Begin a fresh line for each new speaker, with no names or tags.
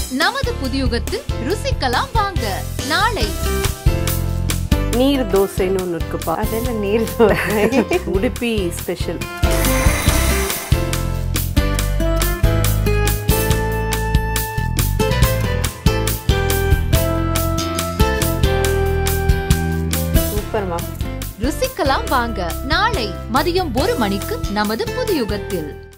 நமது புதியுகத்தில் ருசிக்கலாம் வாங்க. நாளை
நீர் தோசைன்னு ஒன்று இருக்குப்பா.
அதென்ன நீர் தோசை?
உடுப்பி ஸ்பெஷல்.
சூப்பர்மா.
ருசிக்கலாம் வாங்க. நாளை மதியம் 1 மணிக்கு நமது புதியுகத்தில்.